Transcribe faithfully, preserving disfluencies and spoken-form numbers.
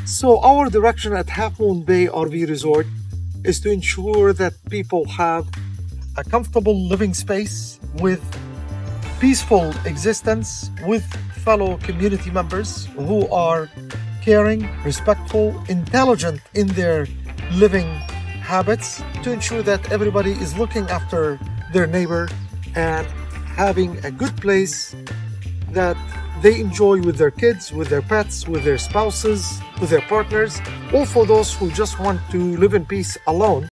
So our direction at Halfmoon Bay R V Resort is to ensure that people have a comfortable living space with peaceful existence with fellow community members who are caring, respectful, intelligent in their living habits, to ensure that everybody is looking after their neighbor and having a good place that they enjoy with their kids, with their pets, with their spouses, with their partners, or for those who just want to live in peace alone.